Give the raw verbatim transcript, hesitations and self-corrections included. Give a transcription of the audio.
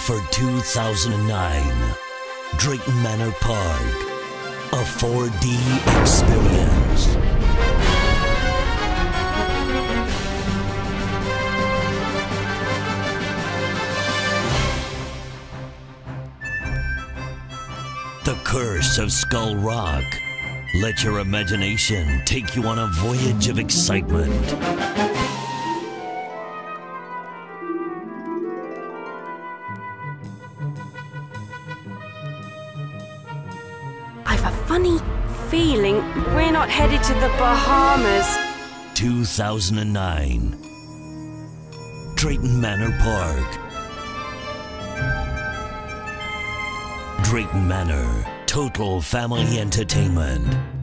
for two thousand nine. Drayton Manor Park, a four D experience. The Curse of Skull Rock. Let your imagination take you on a voyage of excitement. I've a funny feeling we're not headed to the Bahamas. two thousand nine. Drayton Manor Park. Drayton Manor, total family entertainment.